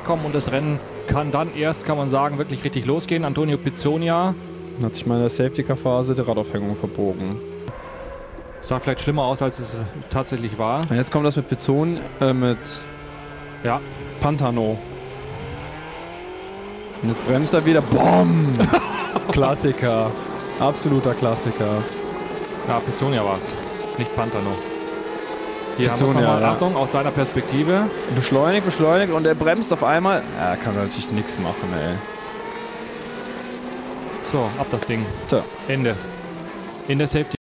wegkommen und das Rennen kann dann erst, kann man sagen, wirklich richtig losgehen. Antonio Pizzonia hat sich mal in der Safety-Car-Phase die Radaufhängung verbogen. Sah vielleicht schlimmer aus, als es tatsächlich war. Und jetzt kommt das mit mit ja. Pantano. Und jetzt bremst er wieder. BOM! Klassiker. Absoluter Klassiker. Ja, Pizzonia war es. Nicht Pantano. Hier haben wir Pizzonia, nochmal, ja. Achtung, aus seiner Perspektive. Beschleunigt und er bremst auf einmal. Ja, er kann natürlich nichts machen, ey. So, ab das Ding. So. Ende. In der Safety.